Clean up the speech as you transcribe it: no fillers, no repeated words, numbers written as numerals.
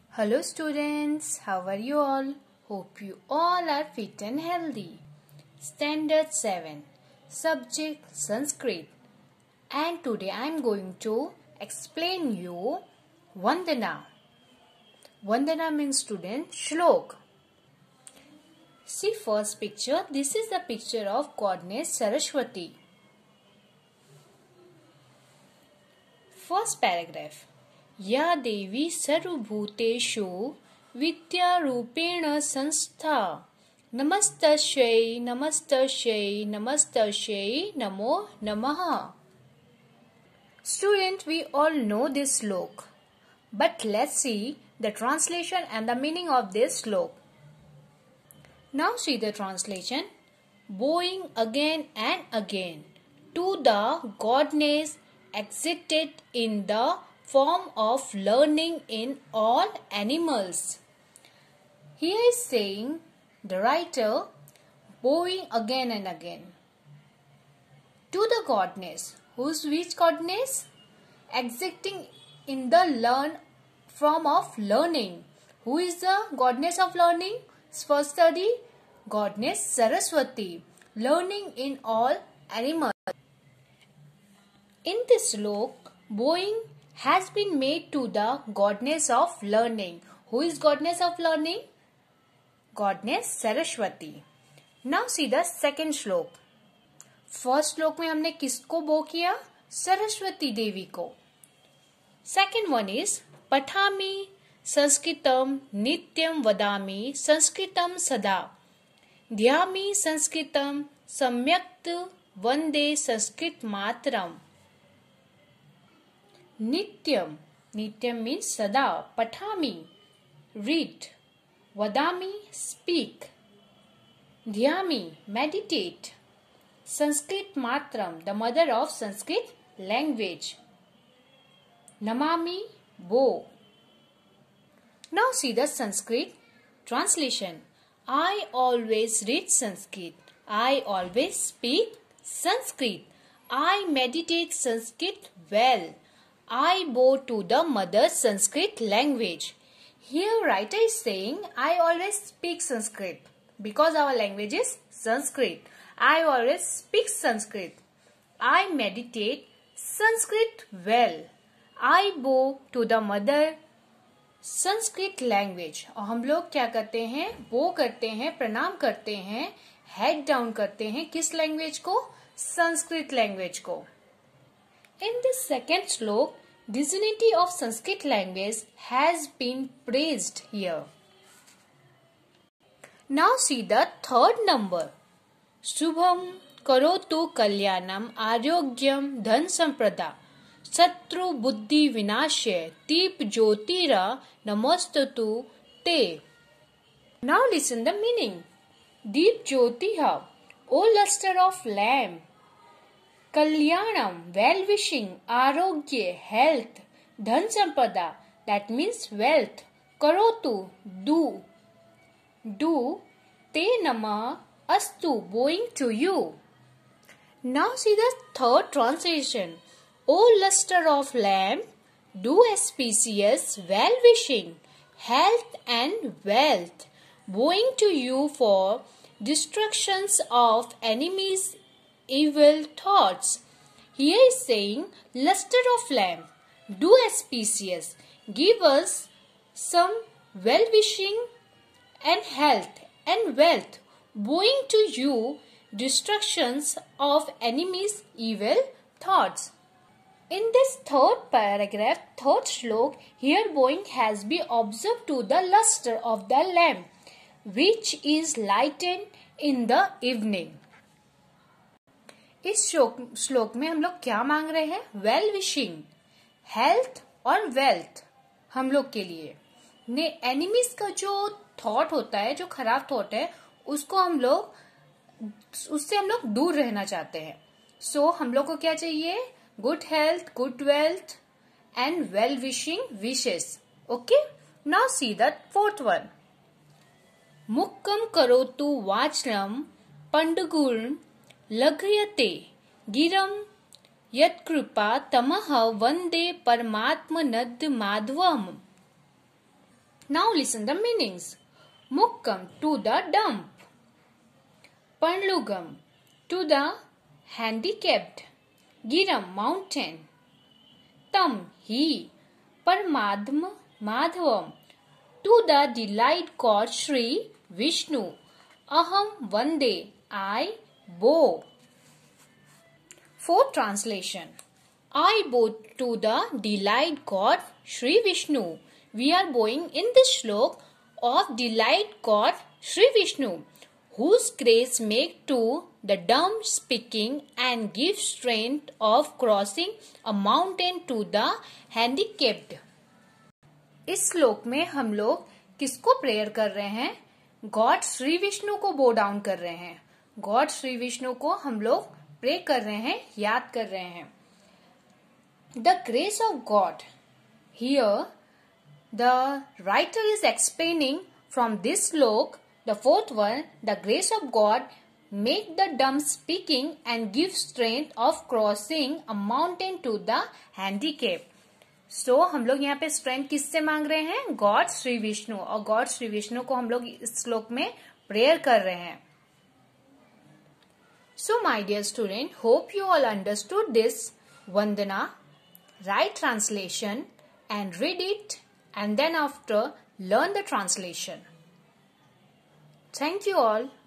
Hello students, how are you all? Hope you all are fit and healthy. Standard 7, Subject Sanskrit. And today I am going to explain you Vandana. Vandana means student Shlok. See first picture. This is the picture of goddess Saraswati. First paragraph. या देवी सर्वभूतेषु विद्यारूपेण संस्था नमस्तस्यै नमस्तस्यै नमस्तस्यै नमो नमः. Student, we all know this slok, but let's see the translation and the meaning of this slok. Now see the translation. Bowing again and again to the goddess existed in the form of learning in all animals. Here is saying the writer bowing again and again to the goddess. Who's which goddess? Existing in the form of learning. Who is the goddess of learning? First study, goddess Saraswati. Learning in all animals. In this slok, bowing has been made to the goddess of learning. Who is goddess of learning? Goddess Saraswati. Now see the second shloka. First श्लोक में हमने किसको बो किया? सरस्वती देवी को. Second one is पठामि संस्कृतम नित्यम वदामि संस्कृतम सदा ध्यामि संस्कृतम सम्यक् वंदे संस्कृत मातरम. Nityam. Nityam means sada. Pathami. Read. Vadami. Speak. Dhyami. Meditate. Sanskrit Matram. The mother of Sanskrit language. Namami. Bow. Now see the Sanskrit translation. I always read Sanskrit. I always speak Sanskrit. I meditate Sanskrit well. I bow to the mother Sanskrit language. Here writer is saying I always speak Sanskrit because our language is Sanskrit. I always speak Sanskrit. I meditate Sanskrit well. I bow to the mother Sanskrit language. और हम लोग क्या करते हैं? बो करते हैं, प्रणाम करते हैं, हेड डाउन करते हैं. किस लैंग्वेज को? संस्कृत लैंग्वेज को. In this second slok, divinity of Sanskrit language has been praised here. Now see the third number. Shubham karotu kalyanam arogyam dhan samprada satru buddhi vinashe deep jyotira namostatu te. Now listen the meaning. Deep jyotiha, O luster of lamp. Kalyanam, well-wishing, arogya, health, dhan sampada, that means wealth, karotu, do, te nama, astu, bowing to you. Now see the third translation. O luster of lamp, do auspicious, well-wishing, health and wealth, bowing to you for destructions of enemies' evil thoughts. Here is saying luster of lamp, do auspicious, give us some well-wishing and health and wealth, bowing to you destructions of enemies' evil thoughts. In this third paragraph, third slok, here bowing has been observed to the luster of the lamp, which is lightened in the evening. इस श्लोक में हम लोग क्या मांग रहे हैं? Well wishing, health और वेल्थ हम लोग के लिए. ने एनिमीज का जो थॉट होता है, जो खराब थॉट है, उससे हम लोग दूर रहना चाहते हैं. सो हम लोग को क्या चाहिए? Good health, good wealth and well wishing wishes. Okay, now see the fourth one. मुक्कम करोतु वाचलम पंडुगुण लघ्यते गिरम यत्कृपा तमह वंदे परमात्मनद माधवम. Now listen the meanings. Mukkam, to the dump. Panlugam, to the handicapped. Giram, mountain. Tam, he. Paramadma, Madhavam, to the delight god Sri Vishnu. Aham, Vande, I bow. Fourth translation. I bow to the delight god Sri Vishnu. We are bowing in this slok of delight god Sri Vishnu, whose grace make to the dumb speaking and give strength of crossing a mountain to the handicapped. इस श्लोक में हम लोग किसको prayer कर रहे हैं? God Shri Vishnu को बो डाउन कर रहे हैं. गॉड श्री विष्णु को हम लोग प्रे कर रहे हैं, याद कर रहे हैं. The grace of God. Here the writer is explaining from this shloka the fourth one, the grace of God make the dumb speaking and give strength of crossing a mountain to the handicapped. So हम लोग यहाँ पे strength किससे मांग रहे हैं? God Shri Vishnu. और God Shri Vishnu को हम लोग इस श्लोक में प्रेयर कर रहे हैं. So my dear student, hope you all understood this Vandana, right translation and read it and then after learn the translation. Thank you all.